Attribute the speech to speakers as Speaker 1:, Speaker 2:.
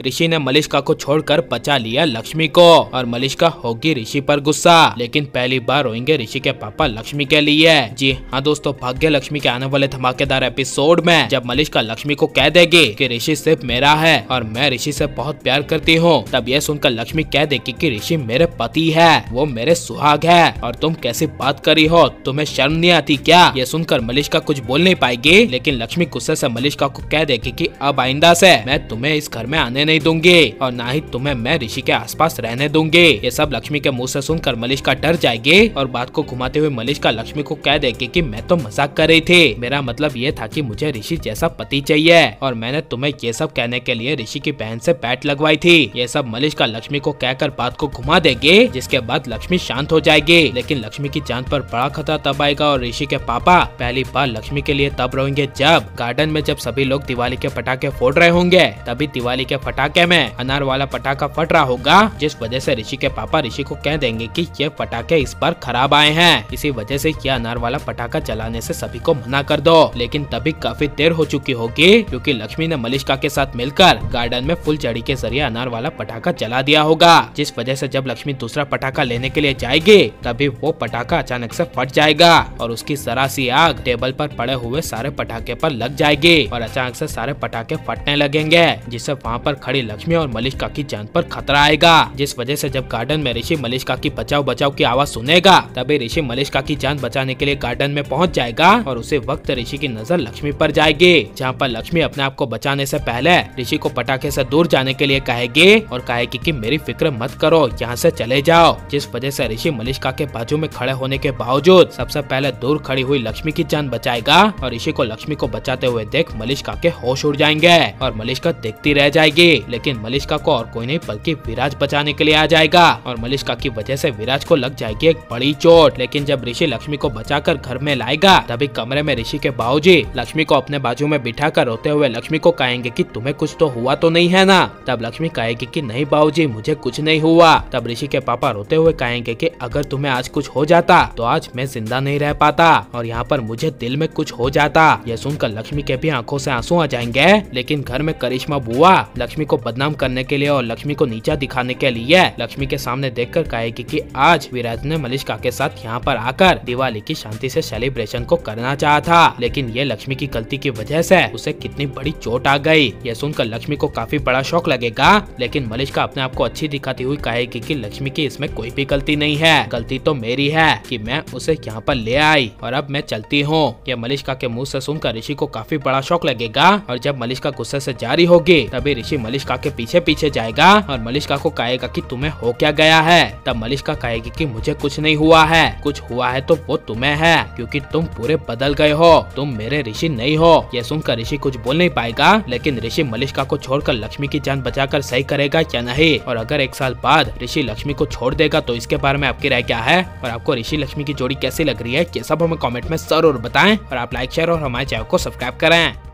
Speaker 1: ऋषि ने मलिष्का को छोड़कर बचा लिया लक्ष्मी को और मलिष्का होगी ऋषि पर गुस्सा, लेकिन पहली बार रोएंगे ऋषि के पापा लक्ष्मी के लिए। जी हाँ दोस्तों, भाग्य लक्ष्मी के आने वाले धमाकेदार एपिसोड में जब मलिष्का लक्ष्मी को कह देगी कि ऋषि सिर्फ मेरा है और मैं ऋषि से बहुत प्यार करती हूँ, तब यह सुनकर लक्ष्मी कह देगी कि ऋषि मेरे पति है, वो मेरे सुहाग है और तुम कैसी बात करी हो, तुम्हें शर्म नहीं आती क्या? ये सुनकर मलिष्का कुछ बोल नहीं पाएगी, लेकिन लक्ष्मी गुस्से से मलिष्का को कह देगी कि अब आइंदा से मैं तुम्हें इस घर में आने नहीं दूंगी और ना ही तुम्हें मैं ऋषि के आसपास रहने दूंगी। ये सब लक्ष्मी के मुंह से सुनकर मलिष्का डर जाएगी और बात को घुमाते हुए मलिष्का लक्ष्मी को कह देगी कि मैं तो मजाक कर रही थी, मेरा मतलब ये था कि मुझे ऋषि जैसा पति चाहिए और मैंने तुम्हें ये सब कहने के लिए ऋषि की बहन से पैट लगवाई थी। ये सब मलिष्का लक्ष्मी को कहकर बात को घुमा देगी, जिसके बाद लक्ष्मी शांत हो जाएगी। लेकिन लक्ष्मी की जान पर बड़ा खतरा तब आएगा और ऋषि के पापा पहली बार लक्ष्मी के लिए तब रोएंगे जब गार्डन में जब सभी लोग दिवाली के पटाखे फोड़ रहे होंगे, तभी दिवाली के पटाखे में अनार वाला पटाखा फट रहा होगा, जिस वजह से ऋषि के पापा ऋषि को कह देंगे कि ये पटाखे इस बार खराब आए हैं, इसी वजह से ये अनार वाला पटाखा चलाने से सभी को मना कर दो। लेकिन तभी काफी देर हो चुकी होगी, क्योंकि लक्ष्मी ने मलिष्का के साथ मिलकर गार्डन में फुलझड़ी के जरिए अनार वाला पटाखा जला दिया होगा, जिस वजह से जब लक्ष्मी दूसरा पटाखा लेने के लिए जाएगी तभी वो पटाखा अचानक से फट जाएगा और उसकी जरा सी आग टेबल पर पड़े हुए सारे पटाखे पर लग जाएगी और अचानक से सारे पटाखे फटने लगेंगे, जिससे वहाँ पर खड़ी लक्ष्मी और मलिष्का की जान पर खतरा आएगा। जिस वजह से जब गार्डन में ऋषि मलिष्का की बचाओ बचाओ की आवाज सुनेगा, तभी ऋषि मलिष्का की जान बचाने के लिए गार्डन में पहुँच जाएगा और उसी वक्त ऋषि की नजर लक्ष्मी पर जाएगी, जहाँ पर लक्ष्मी अपने आप को बचाने से पहले ऋषि को पटाखे से दूर जाने के लिए कहेगी और कहेगी कि मेरी फिक्र मत करो, यहाँ से चले जाओ। जिस वजह से ऋषि मलिष्का के बाजू में खड़े होने के बावजूद सबसे पहले दूर खड़ी हुई लक्ष्मी की जान बचाएगा और ऋषि को लक्ष्मी को बचाते हुए देख मलिष्का के होश उड़ जाएंगे और मलिष्का देखती रह जाएगी। लेकिन मलिष्का को और कोई नहीं बल्कि विराज बचाने के लिए आ जाएगा और मलिष्का की वजह से विराज को लग जाएगी एक बड़ी चोट। लेकिन जब ऋषि लक्ष्मी को बचाकर घर में लाएगा, तभी कमरे में ऋषि के बाबूजी लक्ष्मी को अपने बाजू में बिठाकर रोते हुए लक्ष्मी को कहेंगे कि तुम्हें कुछ तो हुआ तो नहीं है ना? तब लक्ष्मी कहेगी कि नहीं बाबूजी, मुझे कुछ नहीं हुआ। तब ऋषि के पापा रोते हुए कहेंगे कि अगर तुम्हें आज कुछ हो जाता तो आज मैं जिंदा नहीं रह पाता और यहाँ पर मुझे दिल में कुछ हो जाता। यह सुनकर लक्ष्मी के भी आंखों से आंसू आ जाएंगे। लेकिन घर में करिश्मा बुआ लक्ष्मी को बदनाम करने के लिए और लक्ष्मी को नीचा दिखाने के लिए लक्ष्मी के सामने देखकर कहेगी कि आज विराज ने मलिष्का के साथ यहाँ पर आकर दिवाली की शांति से सेलिब्रेशन को करना चाहा था, लेकिन ये लक्ष्मी की गलती की वजह से उसे कितनी बड़ी चोट आ गई। यह सुनकर लक्ष्मी को काफी बड़ा शौक लगेगा, लेकिन मलिष्का अपने आप को अच्छी दिखाती हुई कहेगी कि लक्ष्मी की इसमें कोई भी गलती नहीं है, गलती तो मेरी है कि मैं उसे यहाँ पर ले आई और अब मैं चलती हूँ। यह मलिष्का के मुंह से सुनकर ऋषि को काफी बड़ा शौक लगेगा और जब मलिष्का गुस्से से जारी होगी, तभी ऋषि मलिष्का के पीछे पीछे जाएगा और मलिष्का को कहेगा कि तुम्हें हो क्या गया है? तब मलिष्का कहेगी कि मुझे कुछ नहीं हुआ है, कुछ हुआ है तो वो तुम्हें है, क्योंकि तुम पूरे बदल गए हो, तुम मेरे ऋषि नहीं हो। यह सुनकर ऋषि कुछ बोल नहीं पाएगा, लेकिन ऋषि मलिष्का को छोड़कर लक्ष्मी की जान बचाकर सही करेगा या नहीं, और अगर 1 साल बाद ऋषि लक्ष्मी को छोड़ देगा तो इसके बारे में आपकी राय क्या है और आपको ऋषि लक्ष्मी की जोड़ी कैसी लग रही है, ये सब हमें कमेंट में जरूर बताएं और आप लाइक शेयर और हमारे चैनल को सब्सक्राइब करें।